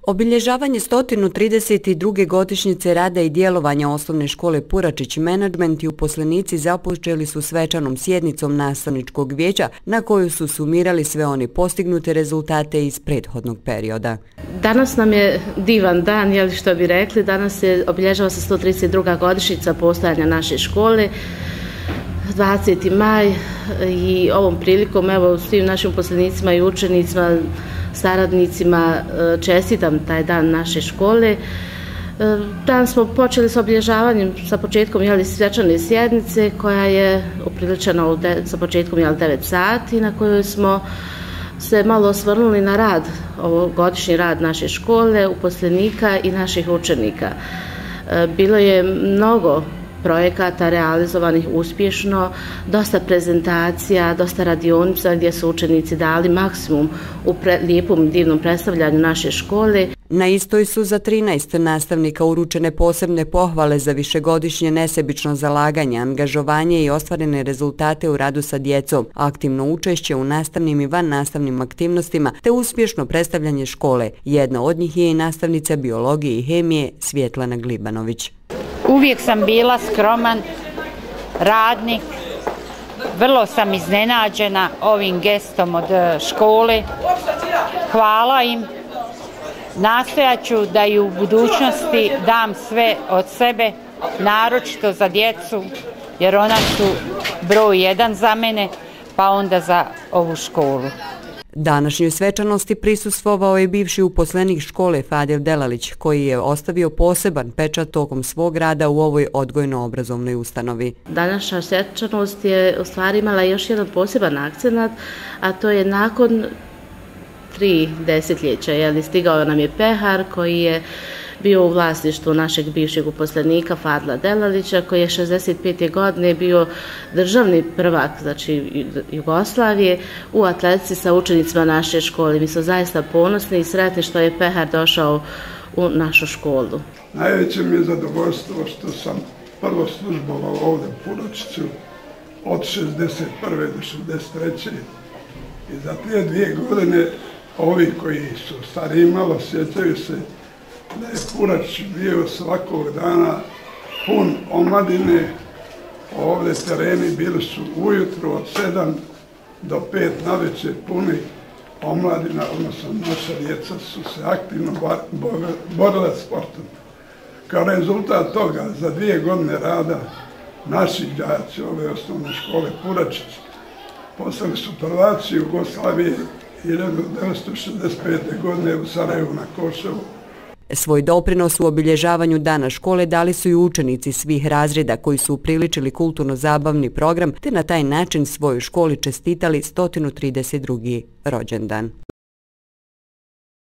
Obilježavanje 132. godišnjice rada i djelovanja Osnovne škole Puračić Menadžment i uposlenici započeli su svečanom sjednicom nastavničkog vijeća na koju su sumirali sve one postignute rezultate iz prethodnog perioda. Danas nam je divan dan, što bi rekli. Danas obilježava se 132. godišnjica postojanja naše škole, 20. maj, i ovom prilikom svim našim uposlenicima i učenicima, saradnicima čestitam taj dan naše škole. Dan smo počeli s obilježavanjem sa početkom svečane sjednice koja je upriličena sa početkom 9 sati, na kojoj smo se malo osvrnuli na rad, ovogodišnji rad naše škole, uposlenika i naših učenika. Bilo je mnogo projekata realizovanih uspješno, dosta prezentacija, dosta radionica gdje su učenici dali maksimum u lijepom divnom predstavljanju naše škole. Na istoj su za 13 nastavnika uručene posebne pohvale za višegodišnje nesebično zalaganje, angažovanje i ostvarene rezultate u radu sa djecom, aktivno učešće u nastavnim i vannastavnim aktivnostima te uspješno predstavljanje škole. Jedna od njih je i nastavnica biologije i hemije Svjetlana Glibanović. Uvijek sam bila skroman radnik, vrlo sam iznenađena ovim gestom od škole. Hvala im, nastojat ću da i u budućnosti dam sve od sebe, naročito za djecu, jer ona su broj 1 za mene, pa onda za ovu školu. Današnjoj svečanosti prisustvovao je bivši uposlenik škole Fadil Delalić, koji je ostavio poseban pečat tokom svog rada u ovoj odgojno-obrazovnoj ustanovi. Današnja svečanost je u stvari imala još jedan poseban akcenat, a to je nakon 3 desetljeća. Stigao nam je pehar koji je bio u vlasništvu našeg bivšeg uposlenika Fadila Delalića, koji je 65. godine bio državni prvak, Jugoslavije, u atletici sa učenicima naše škole. Mi smo zaista ponosni i sretni što je pehar došao u našu školu. Najveće mi je zadovoljstvo što sam prvo službovao ovdje u Puračiću od 61. do 63. I za te 2 godine ovi koji su stariji malo sjećaju se da je Puračić bio svakog dana pun omladine. Ovdje tereni bili su ujutru od 7 do 5 navečer puni omladina, odnosno naša djeca su se aktivno borila sportom. Kao rezultat toga, za 2 godine rada naši đaci ove osnovne škole Puračić postali su prvaci Jugoslavije 1965. godine u Sarajevu na Koševu. Svoj doprinos u obilježavanju dana škole dali su i učenici svih razreda koji su upriličili kulturno-zabavni program te na taj način svojoj školi čestitali 132. rođendan.